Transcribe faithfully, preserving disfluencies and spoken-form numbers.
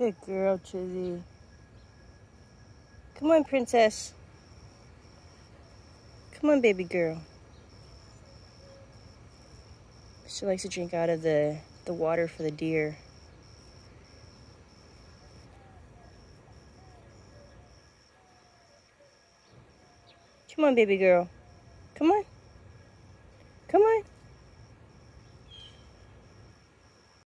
Good girl, Chizzy. Come on, princess. Come on, baby girl. She likes to drink out of the, the water for the deer. Come on, baby girl. Come on.